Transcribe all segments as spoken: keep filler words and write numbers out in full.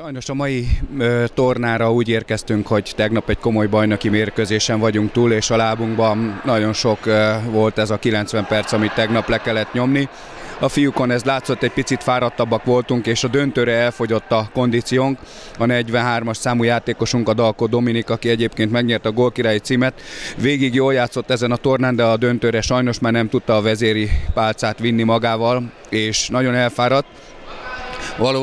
Sajnos a mai ö, tornára úgy érkeztünk, hogy tegnap egy komoly bajnoki mérkőzésen vagyunk túl, és a lábunkban nagyon sok ö, volt ez a kilencven perc, amit tegnap le kellett nyomni. A fiúkon ez látszott, egy picit fáradtabbak voltunk, és a döntőre elfogyott a kondíciónk. A negyvenhármas számú játékosunk, a Dalko Dominik, aki egyébként megnyerte a gólkirályi címet. Végig jól játszott ezen a tornán, de a döntőre sajnos már nem tudta a vezéri pálcát vinni magával, és nagyon elfáradt. Való,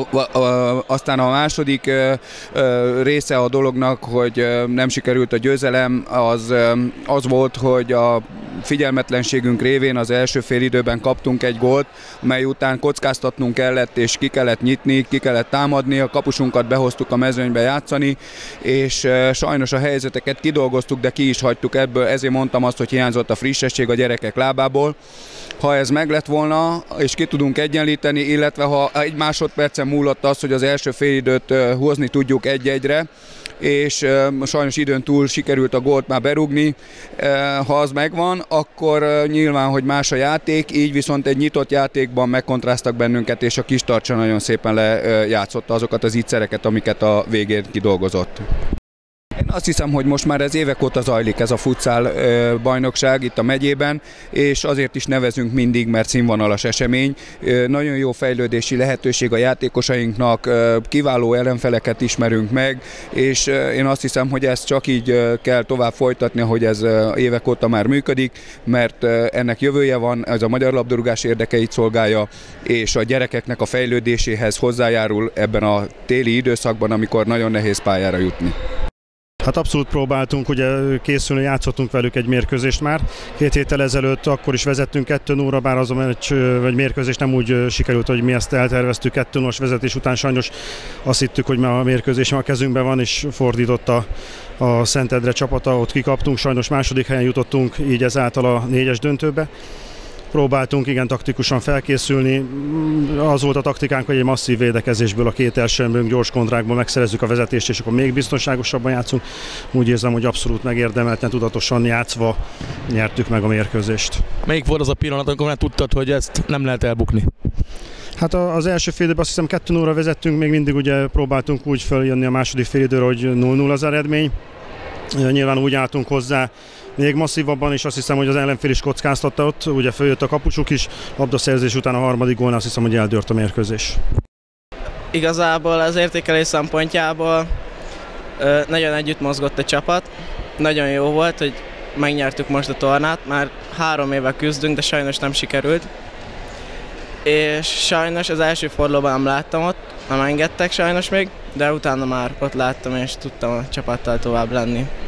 aztán a második ö, ö, része a dolognak, hogy ö, nem sikerült a győzelem, az, ö, az volt, hogy a figyelmetlenségünk révén az első fél időben kaptunk egy gólt, mely után kockáztatnunk kellett, és ki kellett nyitni, ki kellett támadni, a kapusunkat behoztuk a mezőnybe játszani, és ö, sajnos a helyzeteket kidolgoztuk, de ki is hagytuk ebből, ezért mondtam azt, hogy hiányzott a frissesség a gyerekek lábából. Ha ez meg lett volna, és ki tudunk egyenlíteni, illetve ha egy másodpercen múlott az, hogy az első félidőt hozni tudjuk egy-egyre, és sajnos időn túl sikerült a gólt már berúgni. Ha az megvan, akkor nyilván, hogy más a játék, így viszont egy nyitott játékban megkontráztak bennünket, és a kis Tarcsa nagyon szépen lejátszotta azokat az ígyszereket, amiket a végén kidolgozott. Én azt hiszem, hogy most már ez évek óta zajlik ez a futsal bajnokság itt a megyében, és azért is nevezünk mindig, mert színvonalas esemény. Nagyon jó fejlődési lehetőség a játékosainknak, kiváló ellenfeleket ismerünk meg, és én azt hiszem, hogy ezt csak így kell tovább folytatni, hogy ez évek óta már működik, mert ennek jövője van, ez a magyar labdarúgás érdekeit szolgálja, és a gyerekeknek a fejlődéséhez hozzájárul ebben a téli időszakban, amikor nagyon nehéz pályára jutni. Hát abszolút próbáltunk ugye készülni, játszottunk velük egy mérkőzést már. Két héttel ezelőtt akkor is vezettünk kettő nulla, bár az a meccs, vagy mérkőzés nem úgy sikerült, hogy mi ezt elterveztük. kettő nulla vezetés után sajnos azt hittük, hogy már a mérkőzés a kezünkben van, és fordította a Szentendre csapata, ott kikaptunk, sajnos második helyen jutottunk, így ezáltal a négyes döntőbe. Próbáltunk igen taktikusan felkészülni, az volt a taktikánk, hogy egy masszív védekezésből a két első emberünk gyors kontrákból megszerezzük a vezetést, és akkor még biztonságosabban játszunk. Úgy érzem, hogy abszolút megérdemelten, tudatosan játszva nyertük meg a mérkőzést. Melyik volt az a pillanat, amikor már tudtad, hogy ezt nem lehet elbukni? Hát az első fél időben azt hiszem kettő nulla vezettünk, még mindig ugye próbáltunk úgy följönni a második fél időre, hogy nulla nulla az eredmény. Nyilván úgy álltunk hozzá, még masszívabban, és azt hiszem, hogy az ellenfél is kockáztatta ott, ugye följött a kapusuk is, labdaszerzés után a harmadik gólnál azt hiszem, hogy eldőlt a mérkőzés. Igazából az értékelés szempontjából ö, nagyon együtt mozgott a csapat, nagyon jó volt, hogy megnyertük most a tornát, már három éve küzdünk, de sajnos nem sikerült. És sajnos az első fordulóban nem láttam ott, nem engedtek sajnos még, de utána már ott láttam, és tudtam a csapattal tovább lenni.